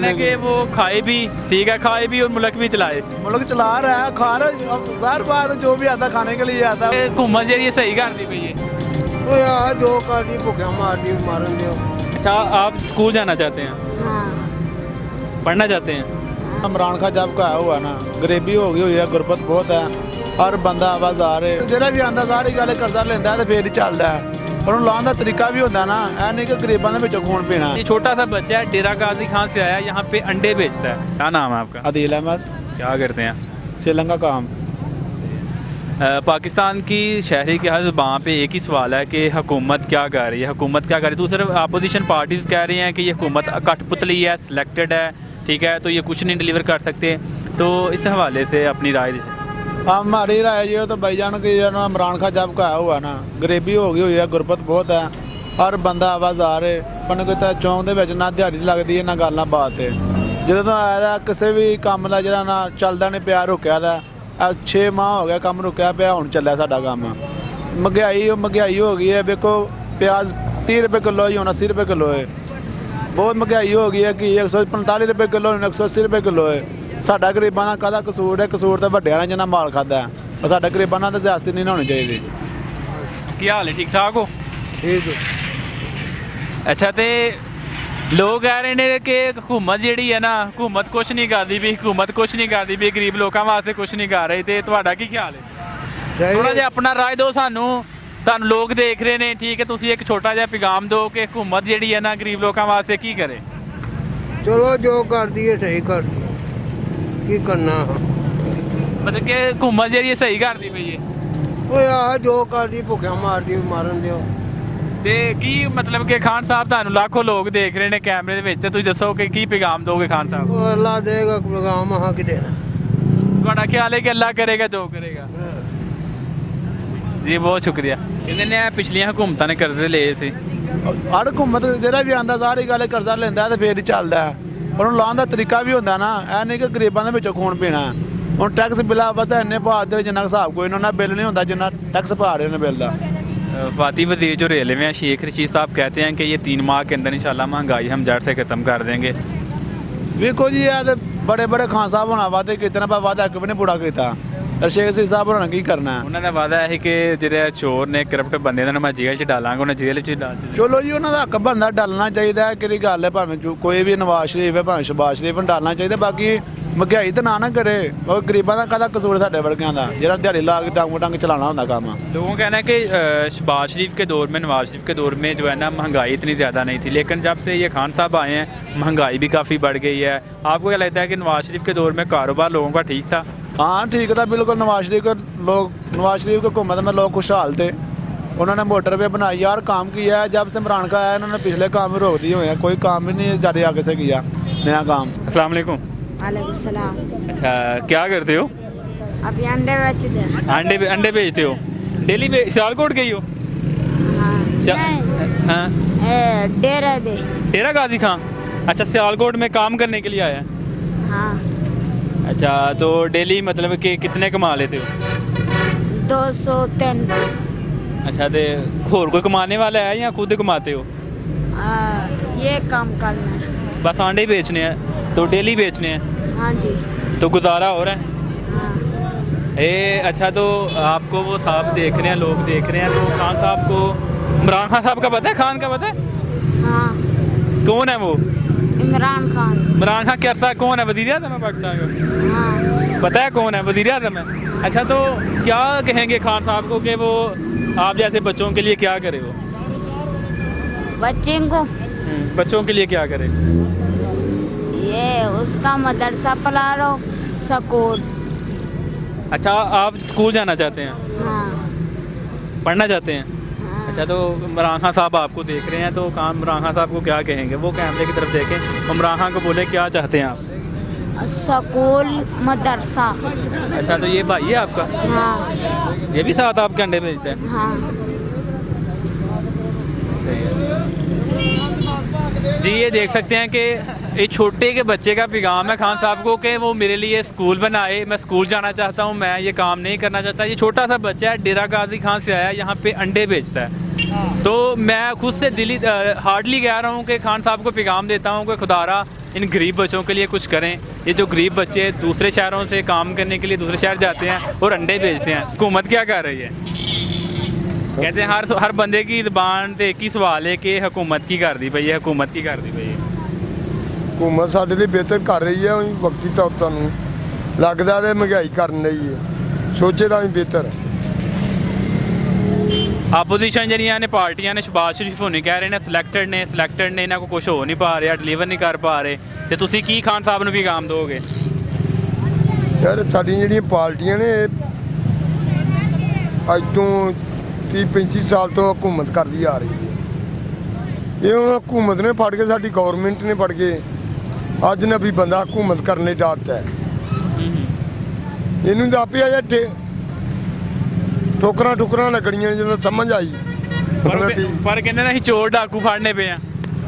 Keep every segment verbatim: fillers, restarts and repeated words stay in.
कि वो खाए भी, ठीक है, खाए भी और मुल्क भी चलाए। मुल्क चला रहा है, खा रहा है, हर बार जो भी आता खाने के लिए आता है। हुकूमत जी सही कर दी पई है तो यार जो कर दी भुखा मार दी मारन दियो। अच्छा, आप स्कूल जाना चाहते हैं? हाँ। पढ़ना चाहते हैं? इमरान खान जब का आया हुआ ना, गरीबी हो गई हुई है, गुरबत बहुत है, हर बंदा आवाज आ रहे जो भी आंदा सारी गल कर्जा लेंदा है तो फिर ही चलता है, पर लाने का तरीका भी होता है ना, ऐ नहीं कि गरीबों के विचों खून पीना। ये छोटा सा बच्चा है, डेरा गाजी खान से आया, यहाँ पे अंडे बेचता है। क्या नाम है आपका? अदील अहमद। क्या करते हैं? श्रीलंका काम। आ, पाकिस्तान की शहरी के हर ज़बान पे एक ही सवाल है कि हुकूमत क्या कर रही है, हुकूमत क्या कर रही है। दूसरे अपोजिशन पार्टीज़ कह रही हैं कि ये हुकूमत कठपुतली है, सिलेक्टेड है, ठीक है, तो ये कुछ नहीं डिलीवर कर सकते। तो इस हवाले से अपनी राय दीजिए। हमारी राय ये तो भाईजान की इमरान खान जब का आया हुआ ना, गरीबी हो गई हुई है, गुरबत बहुत है, हर बंदा आवाज आ रहे बन किता चौंक दे ना दिहाड़ी लगती है ना गल ना बात है। जो तो आया किसी भी काम का जरा ना चलता नहीं पिया, रुकया था छे माह हो गया काम रुकया पिया, हुण चलिया साडा काम। महंगाई महंगाई हो गई है, देखो प्याज तीह रुपये किलो ही होना, अस्सी रुपये किलो है, बहुत महंगाई हो गई है कि एक सौ पंताली रुपये किलो एक सौ अस्सी रुपये किलो है। साडा गरीबां दा काहदा कसूर है? कसूर तो वड्डियां ने जिन्ना माल खादा है, और साडा गरीबां नाल ज्यादती नहीं होनी चाहिए। क्या हाल है, ठीक ठाक हो? ठीक है। अच्छा, तो लोग कह रहे हैं कि हुकूमत जी है ना, हुकूमत कुछ नहीं करती भी, हुकूमत कुछ नहीं करती भी, गरीब लोगों वास्ते कुछ नहीं कर रही। तो तुहाडा की ख्याल है? थोड़ा जिहा अपना राय दो सानू, तुहानू लोग देख रहे हैं, ठीक है, तुसीं एक छोटा जिहा पैगाम दो कि हुकूमत जी है ना गरीब लोगों वास्ते की करे। चलो जो कर दिए सही कर दिए, की करना। मतलब कि हुकूमत जी सही कर दी पई है। ओ यार जो कर दी भुखा मार दी मारन दियो। ते की मतलब कि खान साहब तुहानू लाखों लोग देख रहे हैं कैमरे दे विच, ते तुसीं दसो कि की पैगाम दोगे खान साहब? ओ अल्लाह देगा पैगाम, हाँ की देना। तुहाडा ख्याल है कि अल्लाह करेगा जो करेगा? जी बहुत शुक्रिया। इन्होंने पिछलियां हुकूमतां ने कर्जे ले सी, हर हुकूमत जो भी आंदा सारी गल कर्जा लेंदा है तो फिर ही चलता है, पर लाने का तरीका भी होता ना, ऐ नहीं कि गरीबों के विचों खून पीना। हुण टैक्स बिला वास्ते इन्ने पा दे जिन्ना हिसाब कोई इन्होंने बिल नहीं होता जिन्ना टैक्स पा रहे हैं बिल का। फाती वजीर जो रेलवे हैं शेख रशीद साहब कहते हैं कि ये तीन माह के अंदर इंशाल्लाह महंगाई हम जड़ से ख़त्म कर देंगे। देखो जी यार बड़े बड़े खान साहब होना वादे कितने पर वादा एक भी नहीं पूरा किया, शेख रशीद साहब होना की करना है। उन्होंने वादा है कि जो चोर ने करप्ट बंदे ने मैं जेल च डालांगा, उन्हें जेल च डाल। चलो जी उन्होंने हक बनता डालना चाहिए, कि गल है भावें कोई भी नवाज शरीफ है भावें शहबाज शरीफ डालना चाहिए। बाकी महंगाई तो ना ना करे, और गरीबों का कहता कसूर साढ़े वर्गिया का जो दिहाड़ी ला के डंग डंग चलाना होता काम। लोगों का कहना है कि शहबाज शरीफ के दौर में, नवाज शरीफ के दौर में जो है ना महंगाई इतनी ज़्यादा नहीं थी, लेकिन जब से ये खान साहब आए हैं महंगाई भी काफ़ी बढ़ गई है। आपको क्या लगता है कि नवाज शरीफ के दौर में कारोबार लोगों का ठीक था? हाँ ठीक था बिल्कुल। नवाज शरीफ के लोग नवाज शरीफ की हुकूमत में लोग खुशहाल थे, उन्होंने मोटरवे बनाई यार, काम किया है। जब से इमरान खान आया इन्होंने पिछले काम भी रोक दिए हुए हैं, कोई काम भी नहीं जारी आगे से किया नया काम। अस्सलाम वालेकुम। वालेकुम सलाम। अच्छा, क्या करते हो? अभी अंडे बेचते हैं। अंडे अंडे बेचते हो? डेली बे सियालकोट गई हो? हाँ, हाँ, डेरा दे डेरा गाजी खान। अच्छा, सियालकोट में काम करने के लिए आया है? हाँ। अच्छा, तो डेली मतलब कि कितने कमा लेते हो? दो सौ तीन सौ। अच्छा, तो होर कोई कमाने वाला है या खुद कमाते हो? आ, ये काम करना है। बस अंडे बेचने हैं तो डेली बेचने हैं? हाँ जी। तो गुजारा हो रहा है? हाँ। ए अच्छा, तो आपको वो साहब देख रहे हैं, लोग देख रहे हैं, तो खान साहब को, इमरान खान साहब का पता है? खान का पता है? हाँ। कौन है वो? इमरान खान। इमरान खान कहता है कौन है? वज़ीर आज़म है पाकिस्तान का? हाँ। पता है कौन है? वज़ीर आज़म है। अच्छा, तो क्या कहेंगे खान साहब को कि वो आप जैसे बच्चों के लिए क्या करे? वो बच्चे को बच्चों के लिए क्या करे? ये उसका मदरसा पढ़ा लो, स्कूल। अच्छा, आप स्कूल जाना चाहते हैं? हाँ। पढ़ना चाहते हैं? हाँ। अच्छा, तो इमरान खान साहब आपको देख रहे हैं, तो काम इमरान खान साहब को क्या कहेंगे? वो कैमरे की तरफ देखें, इमरान खान को बोले क्या चाहते हैं आप? स्कूल मदरसा। अच्छा, तो ये भाई है आपका? हाँ। ये भी साथ आपके अंडे बेचते हैं? हाँ। सही है जी। ये देख सकते हैं कि एक छोटे के बच्चे का पैगाम है खान साहब को कि वो मेरे लिए स्कूल बनाए, मैं स्कूल जाना चाहता हूँ, मैं ये काम नहीं करना चाहता। ये छोटा सा बच्चा है, डेरा गाजी खान से आया, यहाँ पे अंडे बेचता है। तो मैं खुद से दिली हार्डली कह रहा हूँ कि खान साहब को पैगाम देता हूँ कि खुदारा इन गरीब बच्चों के लिए कुछ करें। ये जो गरीब बच्चे दूसरे शहरों से काम करने के लिए दूसरे शहर जाते हैं और अंडे बेचते हैं, हुकूमत क्या कर रही है? कहते हैं हर हर बंदे की ज़बान ते एक ही सवाल है कि हुकूमत की कर दी पई है, हुकूमत की कर दी पई है। हुकूमत ਸਾਡੇ ਲਈ ਬਿਹਤਰ ਕਰ ਰਹੀ ਹੈ, ਉਹ ਵਕਤੀ ਤੌਰ ਤੁਹਾਨੂੰ ਲੱਗਦਾ ਤੇ ਮਹਿੰਗਾਈ ਕਰਨ ਲਈ ਹੈ, ਸੋਚੇ ਤਾਂ ਵੀ ਬਿਹਤਰ ਹੈ। ਆਪੋਜੀਸ਼ਨ ਜਿਹੜੀਆਂ ਨੇ ਪਾਰਟੀਆਂ ਨੇ, ਸ਼ਬਾਜ਼ ਸ਼ਰੀਫ ਹੋਣੀ ਕਹਿ ਰਹੇ ਨੇ ਸਿਲੈਕਟਡ ਨੇ ਸਿਲੈਕਟਡ ਨੇ ਇਹਨਾਂ ਕੋਲ ਕੁਝ ਹੋ ਨਹੀਂ ਪਾ ਰਿਹਾ, ਡਿਲੀਵਰ ਨਹੀਂ ਕਰ ਪਾ ਰਹੇ, ਤੇ ਤੁਸੀਂ ਕੀ ਖਾਨ ਸਾਹਿਬ ਨੂੰ ਵੀ ਕੰਮ ਦੋਗੇ? ਯਾਰ ਸਾਡੀਆਂ ਜਿਹੜੀਆਂ ਪਾਰਟੀਆਂ ਨੇ ਅੱਜ ਤੋਂ ਤੀਹ ਪੈਂਤੀ ਸਾਲ ਤੋਂ ਹਕੂਮਤ ਕਰਦੀ ਆ ਰਹੀ ਹੈ। ਇਹ ਹੁਣ ਹਕੂਮਤ ਨੇ ਫੜ ਕੇ, ਸਾਡੀ ਗੌਰਮੈਂਟ ਨੇ ਫੜ ਕੇ ਅੱਜ ਨਾ ਵੀ ਬੰਦਾ ਹਕੂਮਤ ਕਰਨ ਲਈ ਡਾਟਦਾ ਹੈ। ਇਹਨੂੰ ਤਾਂ ਆਪੇ ਆ ਜਾ ਠੋਕਰਾਂ ਠੁਕਰਾਂ ਲੱਗਣੀਆਂ ਜਦੋਂ ਸਮਝ ਆਈ। पर कहते ना चोर डाकू फाड़ने पे हैं।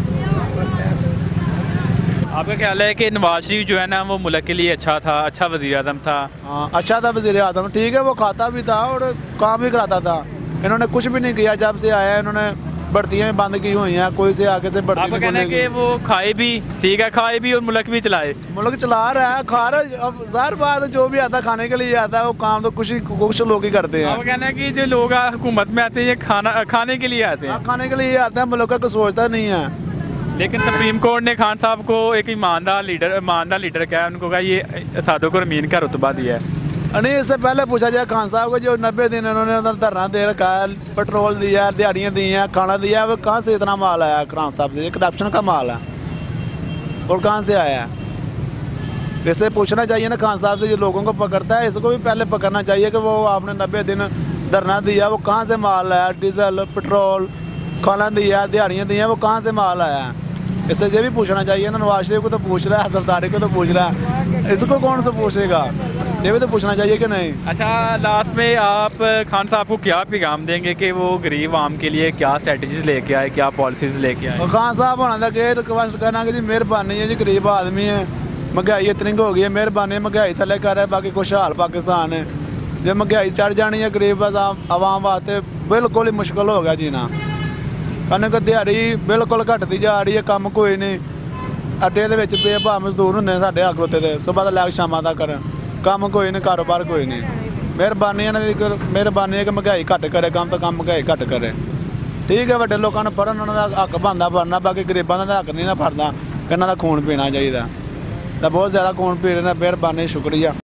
आपका ख्याल है कि नवाज शरीफ जो है ना वो मुल्क के लिए अच्छा था, अच्छा वज़ीर आज़म था? हाँ, अच्छा था वज़ीर आज़म, ठीक है, वो खाता भी था और काम भी कराता था। इन्होंने कुछ भी नहीं किया जब से आया, इन्होंने भर्तियाँ भी बंद की हुई हैं, कोई से आगे से भर्ती आपका कहना है कि वो खाए भी, ठीक है, खाए भी और मुल्क भी चलाए? मुल्क चला रहा है, खा रहा है। अब ज़ाहिर बात है, जो भी आता खाने के लिए आता है वो काम तो कुछ ही कुछ लोग ही करते हैं। आपका कहना है कि जो लोग हुकूमत में आते हैं ये खाना खाने के लिए आते हैं? खाने के लिए आते हैं, मुल्क का कुछ सोचता नहीं है। लेकिन सुप्रीम कोर्ट ने खान साहब को एक ईमानदार लीडर ईमानदार लीडर कहा, उनको कहा ये सादों को अमीन का रुतबा दिया है। नहीं, इससे पहले पूछा जाए खान साहब को, जो नब्बे दिन उन्होंने उधर धरना दे रखा है, पेट्रोल दिया है, दिहाड़ियाँ दी हैं, खाना दिया है, वो कहाँ से इतना माल आया खान साहब से? ये करप्शन का माल है और कहाँ से आया है? इससे पूछना चाहिए ना खान साहब से, जो लोगों को पकड़ता है इसको भी पहले पकड़ना चाहिए कि वो आपने नब्बे दिन धरना दिया, वो कहाँ से माल आया? डीजल, पेट्रोल, खाना दिया, दिहाड़ियाँ दी हैं, वो कहाँ से माल आया है? इससे ये भी पूछना चाहिए ना। नवाज शरीफ को तो पूछ रहा है, सरदारी को तो पूछ रहा है, इसको कौन सा पूछेगा? ये भी तो पूछना चाहिए कि नहीं? अच्छा, लास्ट में आप खान साहब को क्या पैगाम देंगे कि वो गरीब आम के लिए क्या स्ट्रेटजीज लेके आए, क्या पॉलिसीज लेके आए? खान साहब होना था कि रिक्वेस्ट करना कि जी मेहरबानी है जी, गरीब आदमी है, महंगाई इतनी हो गई है, मेहरबानी महंगाई थले कर है, बाकी खुशहाल पाकिस्तान है। जब महंगाई चढ़ जानी है गरीब आवाम वास्ते बिल्कुल ही मुश्किल हो गया जीना। कनक दिहाड़ी बिल्कुल घटती जा रही है, कम कोई नहीं, अड्डे ਦੇ ਵਿੱਚ ਬੇਭਾ ਮਜ਼ਦੂਰ ਹੁੰਦੇ ਨੇ ਸਾਡੇ ਹੱਕ ਉੱਤੇ, ਤੇ ਸਵੇਰ ਤੋਂ ਲੈ ਕੇ ਸ਼ਾਮਾਂ ਤੱਕ ਕੰਮ ਕੋਈ ਨਹੀਂ, ਕਾਰੋਬਾਰ ਕੋਈ ਨਹੀਂ। ਮਿਹਰਬਾਨੀ ਇਹਨਾਂ ਦੀ ਮਿਹਰਬਾਨੀ ਹੈ ਕਿ ਮਹਿੰਗਾਈ ਘੱਟ ਕਰੇ, ਕੰਮ ਤਾਂ ਕੰਮ ਮਹਿੰਗਾਈ ਘੱਟ ਕਰੇ। ਠੀਕ ਹੈ, ਵੱਡੇ ਲੋਕਾਂ ਨੂੰ ਪੜ੍ਹਨ ਉਹਨਾਂ ਦਾ ਹੱਕ ਬਣਦਾ ਬਣਨਾ, ਬਾਕੀ ਗਰੀਬਾਂ ਦਾ ਹੱਕ ਨਹੀਂ ਨਾ ਫੜਦਾ, ਇਹਨਾਂ ਦਾ ਖੂਨ ਪੀਣਾ ਚਾਹੀਦਾ। ਤਾਂ ਬਹੁਤ ਜ਼ਿਆਦਾ ਖੂਨ ਪੀ ਰਹੇ ਨੇ। ਮਿਹਰਬਾਨੀ, ਸ਼ੁਕਰੀਆ।